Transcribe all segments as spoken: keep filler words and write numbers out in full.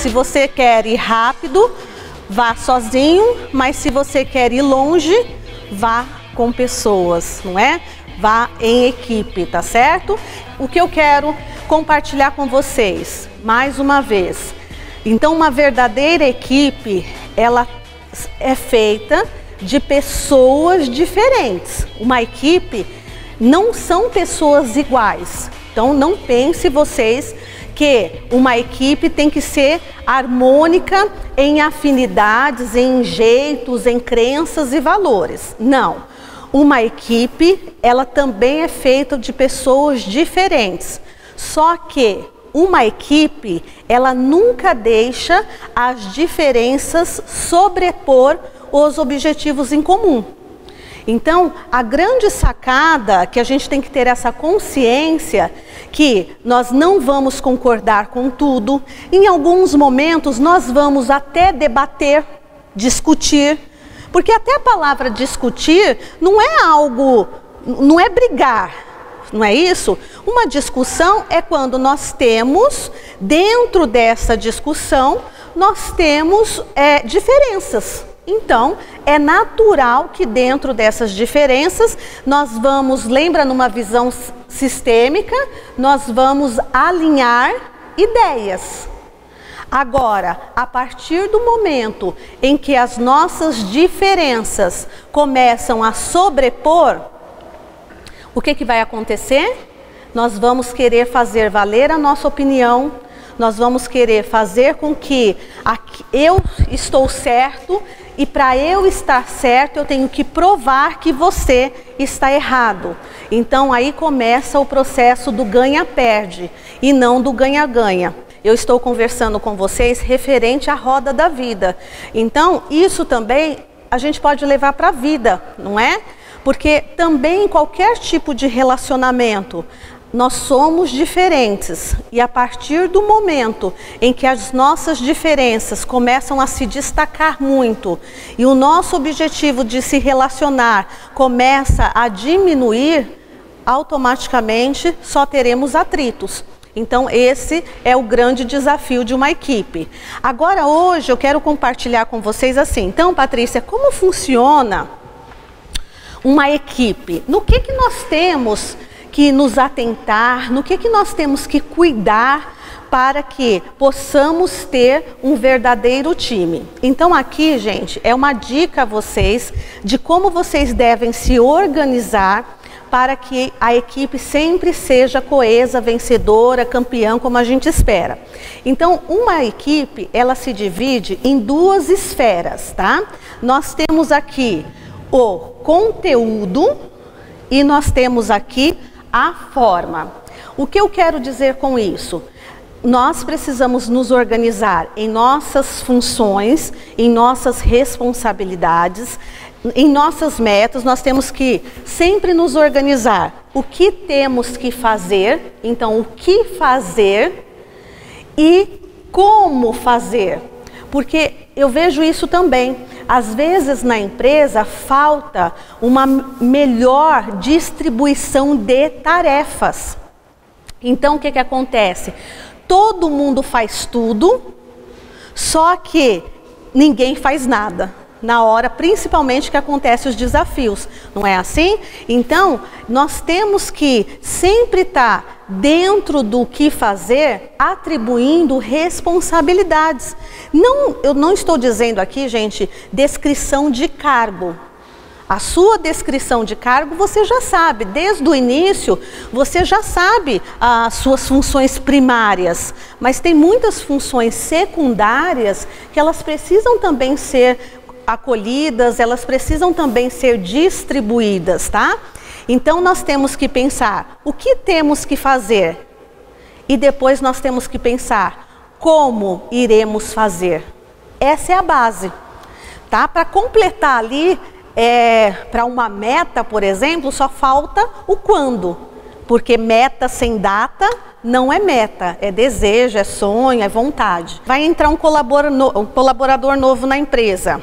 Se você quer ir rápido, vá sozinho, mas se você quer ir longe, vá com pessoas, não é? Vá em equipe, tá certo? O que eu quero compartilhar com vocês, mais uma vez. Então, uma verdadeira equipe, ela é feita de pessoas diferentes. Uma equipe não são pessoas iguais. Então, não pense vocês que uma equipe tem que ser harmônica em afinidades, em jeitos, em crenças e valores. Não. Uma equipe, ela também é feita de pessoas diferentes. Só que uma equipe, ela nunca deixa as diferenças sobrepor os objetivos em comum. Então, a grande sacada que a gente tem que ter essa consciência que nós não vamos concordar com tudo. Em alguns momentos nós vamos até debater, discutir, porque até a palavra discutir não é algo, não é brigar, não é isso? Uma discussão é quando nós temos, dentro dessa discussão, nós temos é, diferenças. Então, é natural que dentro dessas diferenças, nós vamos, lembra numa visão sistêmica, nós vamos alinhar ideias. Agora, a partir do momento em que as nossas diferenças começam a sobrepor, o que que vai acontecer? Nós vamos querer fazer valer a nossa opinião, nós vamos querer fazer com que eu estou certo, e para eu estar certo, eu tenho que provar que você está errado. Então, aí começa o processo do ganha-perde e não do ganha-ganha. Eu estou conversando com vocês referente à roda da vida. Então, isso também a gente pode levar para a vida, não é? Porque também qualquer tipo de relacionamento, nós somos diferentes e a partir do momento em que as nossas diferenças começam a se destacar muito e o nosso objetivo de se relacionar começa a diminuir, automaticamente só teremos atritos. Então esse é o grande desafio de uma equipe. Agora hoje eu quero compartilhar com vocês assim, então Patrícia, como funciona uma equipe? No que que nós temos que nos atentar, no que que nós temos que cuidar para que possamos ter um verdadeiro time. Então aqui, gente, é uma dica a vocês de como vocês devem se organizar para que a equipe sempre seja coesa, vencedora, campeã, como a gente espera. Então, uma equipe, ela se divide em duas esferas, tá? Nós temos aqui o conteúdo e nós temos aqui a forma. O que eu quero dizer com isso? Nós precisamos nos organizar em nossas funções, em nossas responsabilidades, em nossas metas. Nós temos que sempre nos organizar. O que temos que fazer, então o que fazer e como fazer. Porque eu vejo isso também. Às vezes na empresa falta uma melhor distribuição de tarefas. Então o que que acontece? Todo mundo faz tudo, só que ninguém faz nada. Na hora, principalmente, que acontecem os desafios, não é assim? Então, nós temos que sempre estar dentro do que fazer, atribuindo responsabilidades. Não, eu não estou dizendo aqui, gente, descrição de cargo. A sua descrição de cargo você já sabe, desde o início você já sabe as suas funções primárias, mas tem muitas funções secundárias que elas precisam também ser acolhidas, elas precisam também ser distribuídas, tá? Então nós temos que pensar o que temos que fazer e depois nós temos que pensar como iremos fazer. Essa é a base, tá? Para completar ali, é, para uma meta, por exemplo, só falta o quando, porque meta sem data não é meta, é desejo, é sonho, é vontade. Vai entrar um colaborador, um colaborador novo na empresa.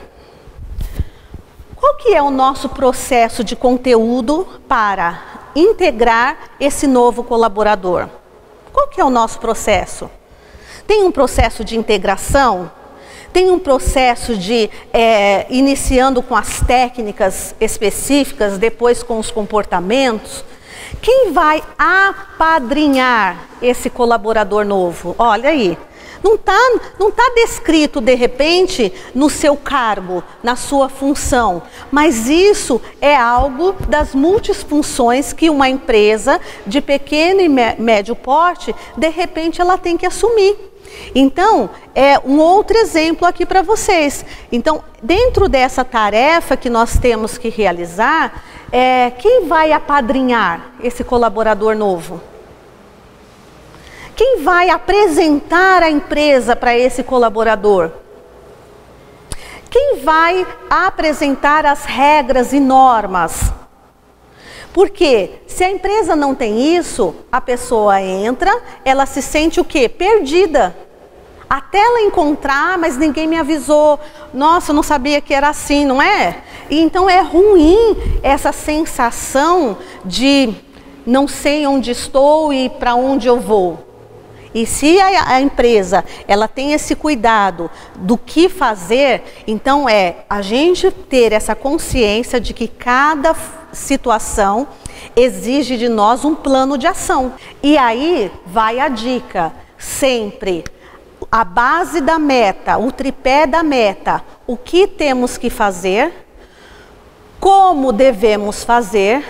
Qual que é o nosso processo de conteúdo para integrar esse novo colaborador? Qual que é o nosso processo? Tem um processo de integração? Tem um processo de, é, iniciando com as técnicas específicas, depois com os comportamentos? Quem vai apadrinhar esse colaborador novo? Olha aí, não está não tá descrito de repente no seu cargo, na sua função, mas isso é algo das multifunções que uma empresa de pequeno e médio porte, de repente ela tem que assumir. Então, é um outro exemplo aqui para vocês. Então, dentro dessa tarefa que nós temos que realizar, é, quem vai apadrinhar esse colaborador novo? Quem vai apresentar a empresa para esse colaborador? Quem vai apresentar as regras e normas? Porque se a empresa não tem isso, a pessoa entra, ela se sente o quê? Perdida. Até ela encontrar, mas ninguém me avisou. Nossa, eu não sabia que era assim, não é? E então é ruim essa sensação de não sei onde estou e para onde eu vou. E se a, a empresa ela tem esse cuidado do que fazer, então é a gente ter essa consciência de que cada situação exige de nós um plano de ação. E aí vai a dica, sempre a base da meta, o tripé da meta, o que temos que fazer, como devemos fazer,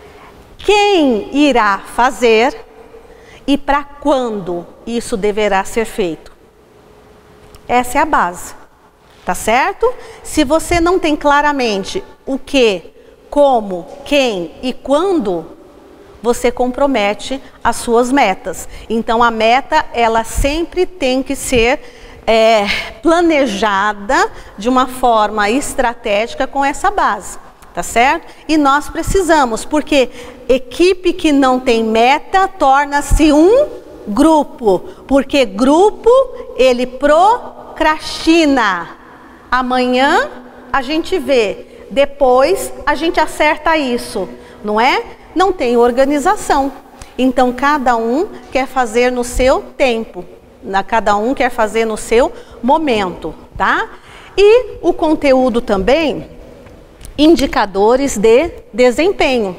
quem irá fazer e para quando isso deverá ser feito. Essa é a base, tá certo? Se você não tem claramente o que, como, quem e quando, você compromete as suas metas. Então a meta, ela sempre tem que ser é, planejada de uma forma estratégica com essa base, tá certo? E nós precisamos, porque equipe que não tem meta torna-se um grupo, porque grupo ele procrastina. Amanhã a gente vê, depois a gente acerta isso, não é? Não tem organização. Então cada um quer fazer no seu tempo, cada um quer fazer no seu momento, tá? E o conteúdo também, indicadores de desempenho.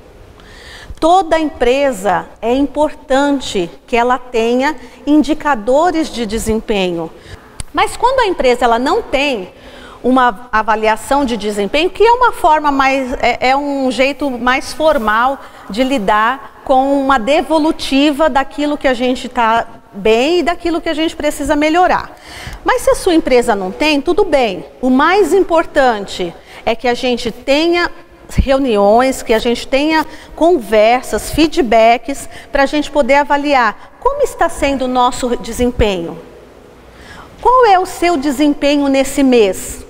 Toda empresa é importante que ela tenha indicadores de desempenho. Mas quando a empresa ela não tem uma avaliação de desempenho, que é uma forma mais, é, é um jeito mais formal de lidar com uma devolutiva daquilo que a gente está bem e daquilo que a gente precisa melhorar. Mas se a sua empresa não tem, tudo bem. O mais importante é que a gente tenha reuniões, que a gente tenha conversas, feedbacks, para a gente poder avaliar como está sendo o nosso desempenho. Qual é o seu desempenho nesse mês?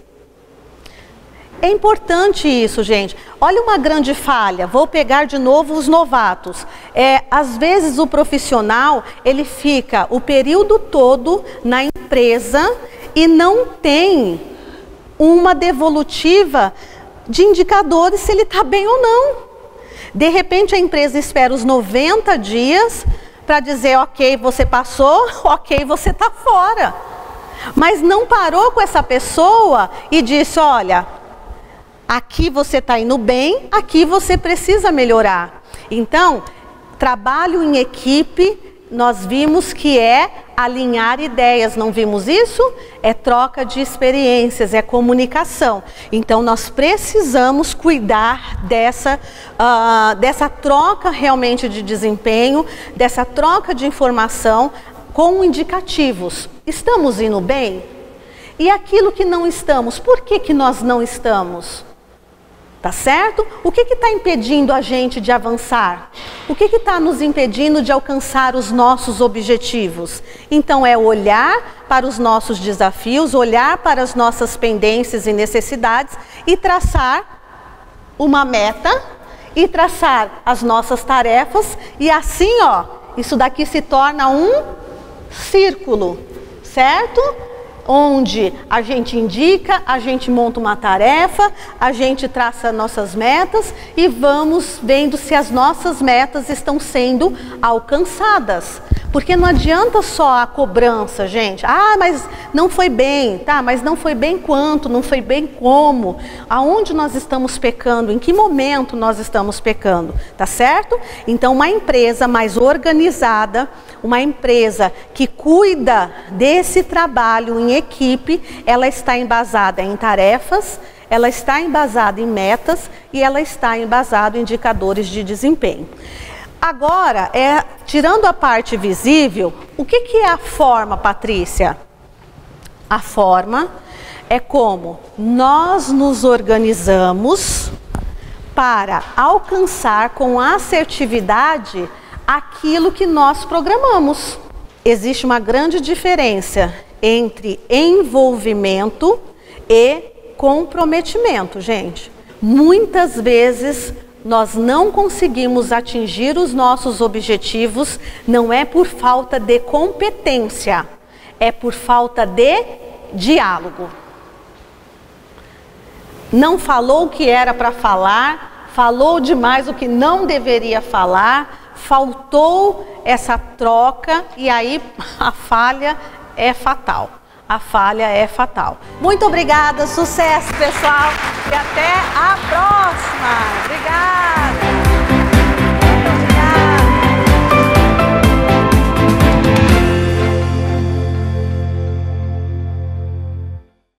É importante isso, gente. Olha uma grande falha, vou pegar de novo os novatos. É, às vezes o profissional, ele fica o período todo na empresa e não tem uma devolutiva de indicadores se ele está bem ou não. De repente a empresa espera os noventa dias para dizer, ok, você passou, ok, você está fora. Mas não parou com essa pessoa e disse, olha, aqui você está indo bem, aqui você precisa melhorar. Então, trabalho em equipe, nós vimos que é alinhar ideias, não vimos isso? É troca de experiências, é comunicação. Então, nós precisamos cuidar dessa, uh, dessa troca realmente de desempenho, dessa troca de informação com indicativos. Estamos indo bem? E aquilo que não estamos, por que que nós não estamos? Tá certo? O que que está impedindo a gente de avançar? O que que está nos impedindo de alcançar os nossos objetivos? Então é olhar para os nossos desafios, olhar para as nossas pendências e necessidades e traçar uma meta e traçar as nossas tarefas e assim, ó, isso daqui se torna um círculo, certo? Onde a gente indica, a gente monta uma tarefa, a gente traça nossas metas e vamos vendo se as nossas metas estão sendo alcançadas. Porque não adianta só a cobrança, gente. Ah, mas não foi bem, tá? Mas não foi bem quanto, não foi bem como? Aonde nós estamos pecando? Em que momento nós estamos pecando? Tá certo? Então, uma empresa mais organizada, uma empresa que cuida desse trabalho em equipe, ela está embasada em tarefas, ela está embasada em metas e ela está embasada em indicadores de desempenho. Agora, é, tirando a parte visível, o que, que é a forma, Patrícia? A forma é como nós nos organizamos para alcançar com assertividade aquilo que nós programamos. Existe uma grande diferença entre envolvimento e comprometimento, gente. Muitas vezes nós não conseguimos atingir os nossos objetivos, não é por falta de competência, é por falta de diálogo. Não falou o que era para falar, falou demais o que não deveria falar, faltou essa troca e aí a falha é fatal. A falha é fatal. Muito obrigada, sucesso pessoal e até a próxima!